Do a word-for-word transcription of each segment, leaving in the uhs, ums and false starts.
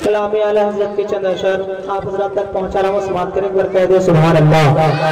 कलामी आला हज़रत के चंद अशर आप हज़रत तक पहुंचा रहा हूँ। समाप्त करें एक बार कह दे सुभान अल्लाह।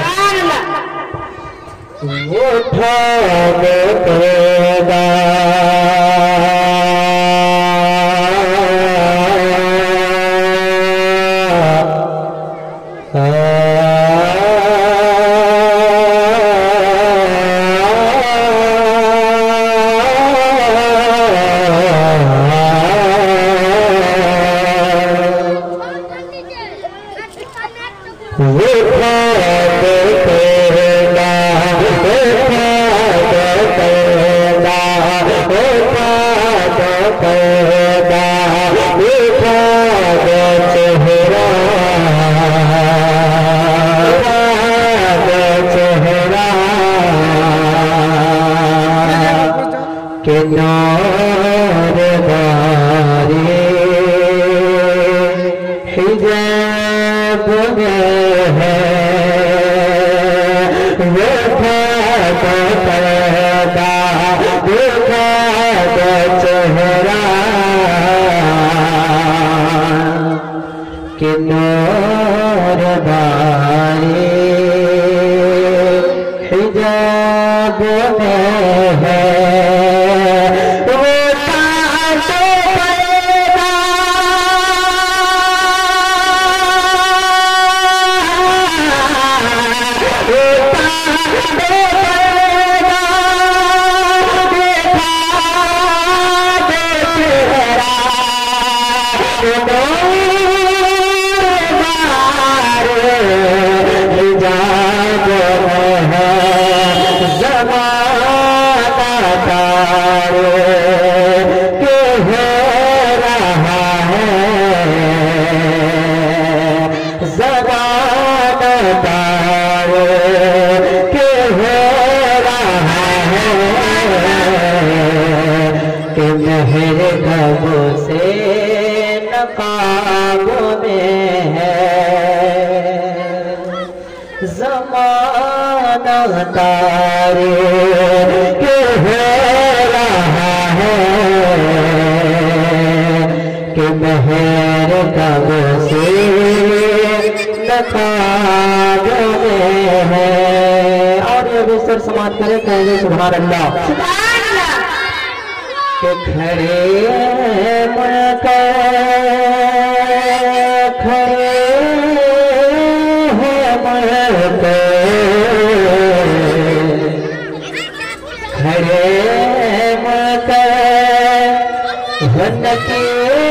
समाप्त करें कहेंगे सुभान अल्लाह। के खड़े मका खड़े हैं मका खड़े मका हनके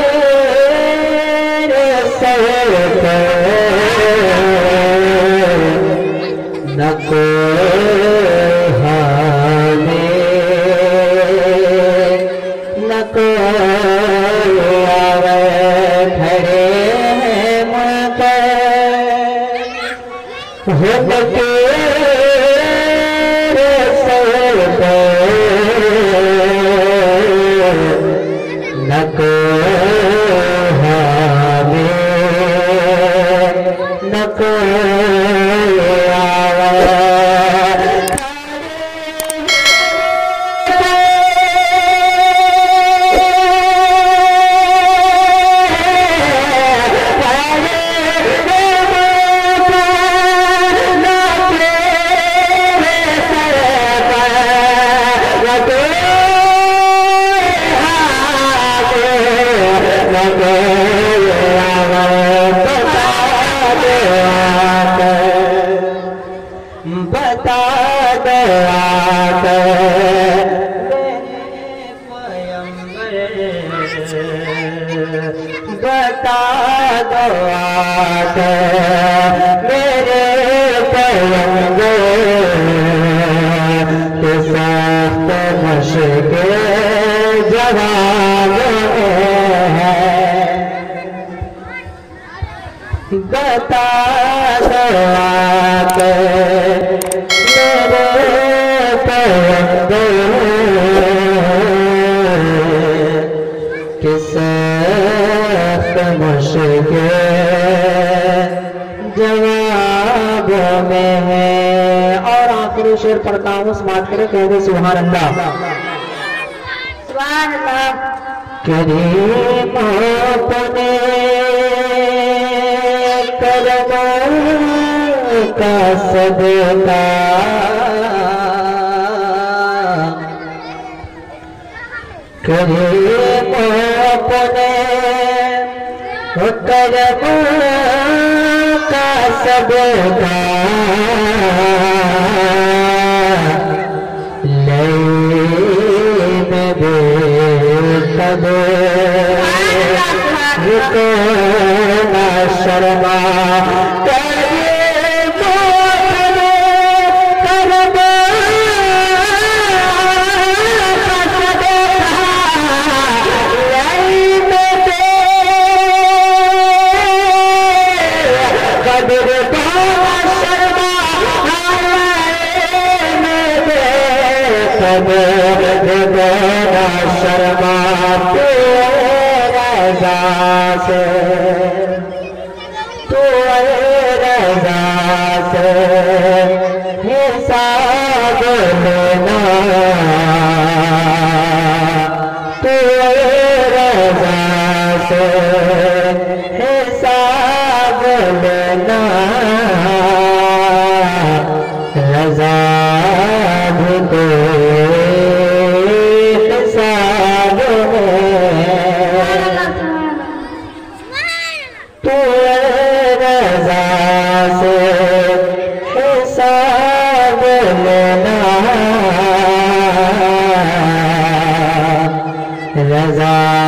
सर नको शेर पढ़ता हूँ समाप्त करें कहेंगे सुभान अल्लाह। सुभान अल्लाह। करीम अपने का सदका करीम अपने करम का सदका रुको ना शर्मा करिए मोहरे करम का सदका लाई में दे कदर को ना शर्मा लाई में दे कदर को ना शर्मा से तू रज़ा से हिसाब लेना तू रज़ा से हिसाब लेना रज़ा भी तो हिसाब तू रज़ा से हिसाब लेना रज़ा